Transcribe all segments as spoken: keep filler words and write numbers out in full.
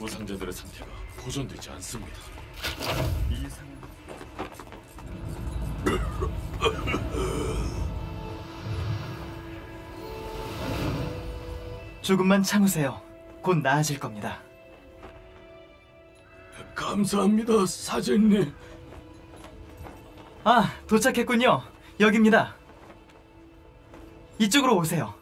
부상자들의 상태가 보존되지 않습니다. 이상... 조금만 참으세요. 곧 나아질 겁니다. 감사합니다, 사제님. 아, 도착했군요. 여기입니다. 이쪽으로 오세요.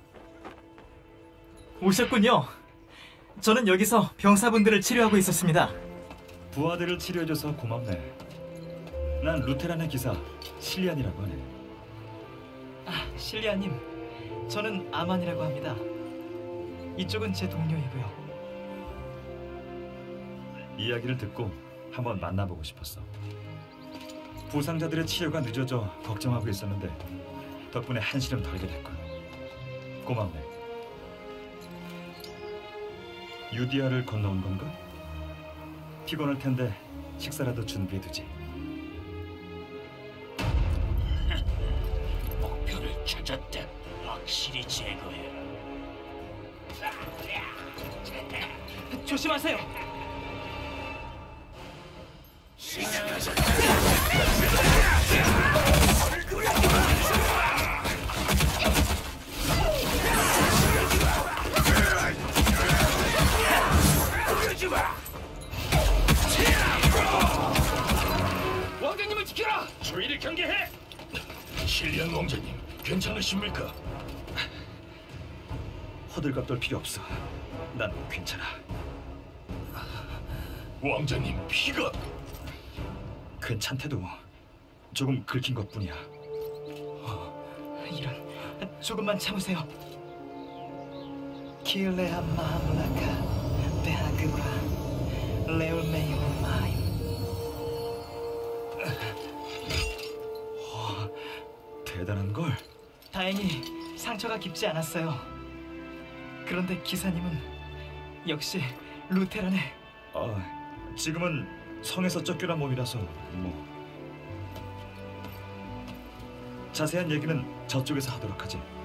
오셨군요. 저는 여기서 병사분들을 치료하고 있었습니다. 부하들을 치료해줘서 고맙네. 난 루테란의 기사 실리안이라고 하네. 아, 실리아님. 저는 아만이라고 합니다. 이쪽은 제 동료이고요. 이야기를 듣고 한번 만나보고 싶었어. 부상자들의 치료가 늦어져 걱정하고 있었는데 덕분에 한시름 덜게 됐군. 고맙네. 유디아를 건너온 건가? 피곤할 텐데 식사라도 준비해두지. 목표를 찾았다. 확실히 제거해라. 조심하세요. 왕자님을 지켜라! 주의를 경계해! 실리안 왕자님, 괜찮으십니까? 호들갑 떨 필요 없어. 난 괜찮아. 왕자님, 피가... 괜찮대도 조금 긁힌 것뿐이야. 이런, 조금만 참으세요. 길레아 마블라카 베하그브라 레올메이오 마임. 대단한 걸. 다행히 상처가 깊지 않았어요. 그런데 기사님은 역시 루테란의... 아, 지금은 성에서 쫓겨난 몸이라서 뭐. 자세한 얘기는 저쪽에서 하도록 하지.